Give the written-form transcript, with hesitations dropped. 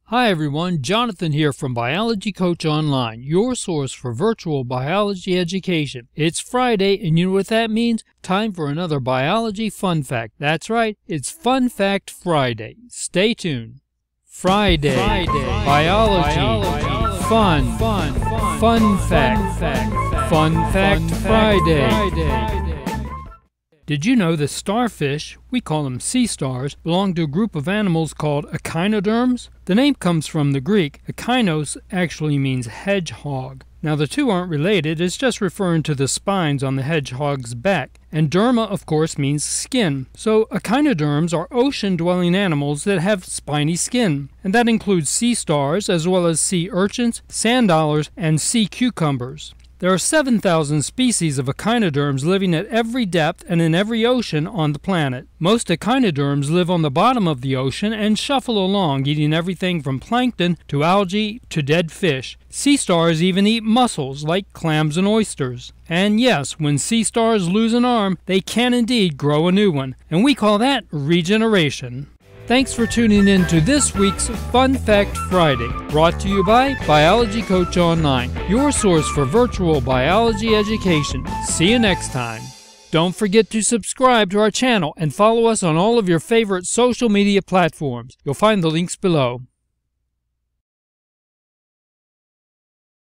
Hi everyone, Jonathan here from Biology Coach Online, your source for virtual biology education. It's Friday, and you know what that means? Time for another biology fun fact. That's right, it's Fun Fact Friday. Stay tuned. Friday. Biology. Fun fact. Fun fact Friday. Did you know that starfish, we call them sea stars, belong to a group of animals called Echinoderms? The name comes from the Greek. Echinos actually means hedgehog. Now the two aren't related, it's just referring to the spines on the hedgehog's back. And derma, of course, means skin. So echinoderms are ocean-dwelling animals that have spiny skin. And that includes sea stars, as well as sea urchins, sand dollars, and sea cucumbers. There are 7,000 species of echinoderms living at every depth and in every ocean on the planet. Most echinoderms live on the bottom of the ocean and shuffle along, eating everything from plankton to algae to dead fish. Sea stars even eat mussels like clams and oysters. And yes, when sea stars lose an arm, they can indeed grow a new one. And we call that regeneration. Thanks for tuning in to this week's Fun Fact Friday, brought to you by Biology Coach Online, your source for virtual biology education. See you next time. Don't forget to subscribe to our channel and follow us on all of your favorite social media platforms. You'll find the links below.